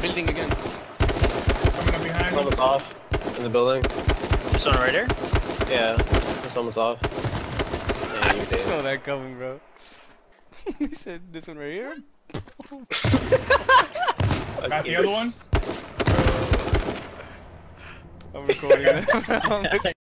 building again. Coming up behind It's me. almost off. In the building. This one right here? Yeah. It's almost off. Yeah, you I did. saw that coming, bro. He said this one right here. Got the other one. I'm recording it.